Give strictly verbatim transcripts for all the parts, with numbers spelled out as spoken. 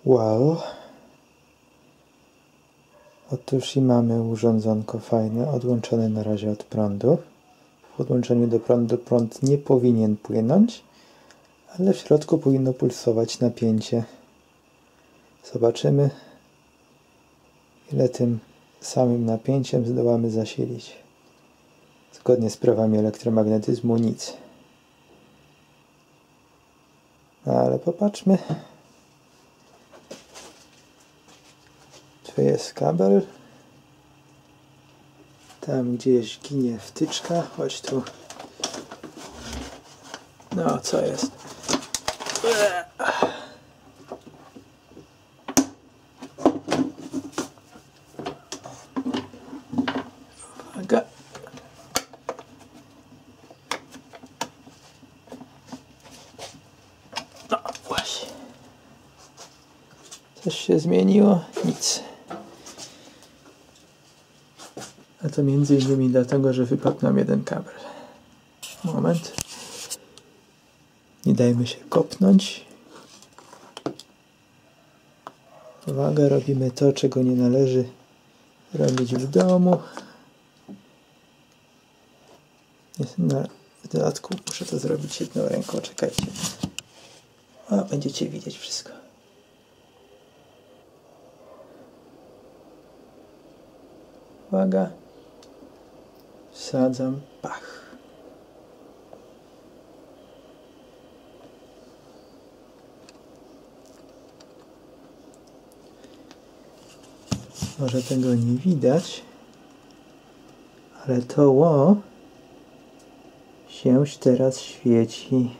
Wow. Otóż i mamy urządzonko fajne, odłączone na razie od prądu. W podłączeniu do prądu prąd nie powinien płynąć, ale w środku powinno pulsować napięcie. Zobaczymy, ile tym samym napięciem zdołamy zasilić. Zgodnie z prawami elektromagnetyzmu nic. No ale popatrzmy. Tu jest kabel. Tam gdzieś ginie wtyczka. Chodź tu. No, co jest? Uwaga. No, właśnie. Coś się zmieniło? Nic. A to między innymi dlatego, że wypadł nam jeden kabel. Moment. Nie dajmy się kopnąć. Uwaga, robimy to, czego nie należy robić w domu. W dodatku muszę to zrobić jedną ręką. Czekajcie. O, będziecie widzieć wszystko. Uwaga. Wsadzam. Pach. Może tego nie widać, ale to ło się teraz świeci.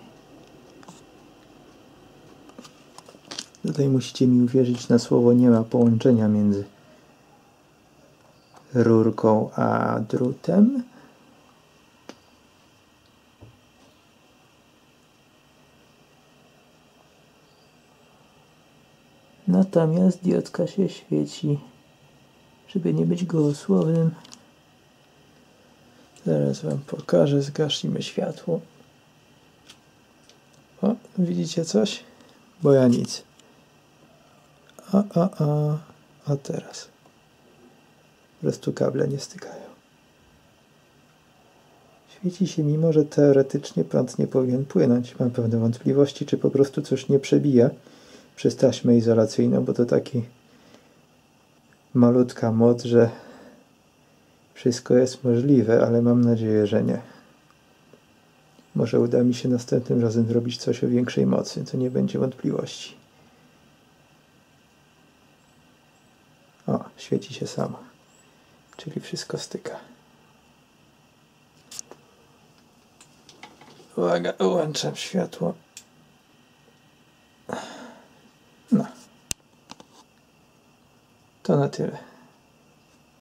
Tutaj musicie mi uwierzyć na słowo, nie ma połączenia między rurką a drutem. Natomiast diodka się świeci. Żeby nie być gołosłownym, zaraz wam pokażę, zgasimy światło. O, widzicie coś? Bo ja nic. A, a, a, a teraz. Po prostu kable nie stykają. Świeci się, mimo że teoretycznie prąd nie powinien płynąć. Mam pewne wątpliwości, czy po prostu coś nie przebija przez taśmę izolacyjną, bo to taki malutka moc, że wszystko jest możliwe, ale mam nadzieję, że nie. Może uda mi się następnym razem zrobić coś o większej mocy, to nie będzie wątpliwości. O, świeci się samo. Czyli wszystko styka. Uwaga, wyłączam światło. No. To na tyle.